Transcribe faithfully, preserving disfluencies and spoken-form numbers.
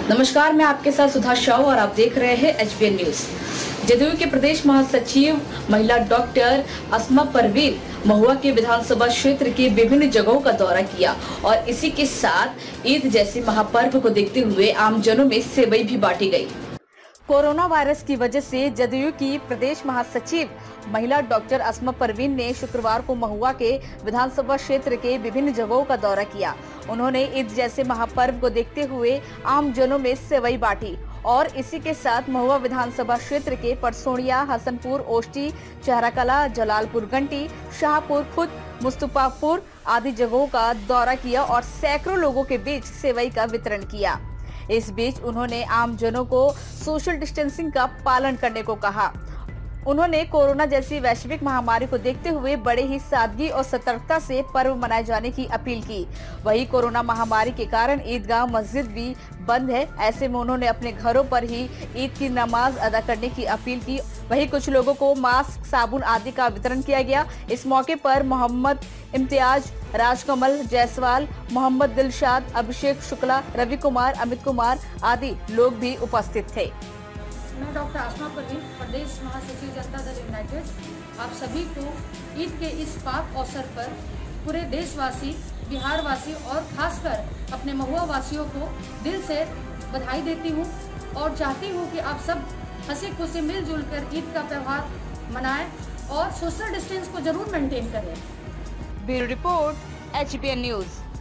नमस्कार, मैं आपके साथ सुधा शाह और आप देख रहे हैं H B N news. JDU के प्रदेश महासचिव महिला डॉक्टर अस्मा परवीन महुआ के विधानसभा क्षेत्र के विभिन्न जगहों का दौरा किया और इसी के साथ ईद जैसे महापर्व को देखते हुए आमजनों में सेवई भी बांटी गई। कोरोना वायरस की वजह से जदयू की प्रदेश महासचिव महिला डॉक्टर अस्मा परवीन ने शुक्रवार को महुआ के विधानसभा क्षेत्र के विभिन्न जगहों का दौरा किया। उन्होंने ईद जैसे महापर्व को देखते हुए आम जनों में सेवई बांटी और इसी के साथ महुआ विधानसभा क्षेत्र के परसोनिया, हसनपुर, ओष्टी, चेहराकला, जलालपुर गंटी, शाहपुर खुद, मुस्तफापुर आदि जगहों का दौरा किया और सैकड़ों लोगों के बीच सेवई का वितरण किया। इस बीच उन्होंने आम जनों को सोशल डिस्टेंसिंग का पालन करने को कहा। उन्होंने कोरोना जैसी वैश्विक महामारी को देखते हुए बड़े ही सादगी और सतर्कता से पर्व मनाए जाने की अपील की। वहीं कोरोना महामारी के कारण ईदगाह मस्जिद भी बंद है, ऐसे में उन्होंने अपने घरों पर ही ईद की नमाज अदा करने की अपील की। वहीं कुछ लोगों को मास्क, साबुन आदि का वितरण किया गया। इस मौके पर मोहम्मद इम्तियाज, राजकमल जायसवाल, मोहम्मद दिलशाद, अभिषेक शुक्ला, रवि कुमार, अमित कुमार आदि लोग भी उपस्थित थे। मैं डॉक्टर अस्मा परवीन, प्रदेश महासचिव जनता दल यूनाइटेड, आप सभी को ईद के इस पाक अवसर पर पूरे देशवासी, बिहारवासी और खासकर अपने महुआ वासियों को दिल से बधाई देती हूँ और चाहती हूँ कि आप सब हंसी खुशी मिलजुल कर ईद का त्यौहार मनाएं और सोशल डिस्टेंस को जरूर मेंटेन करें। Bureau report, H B N news.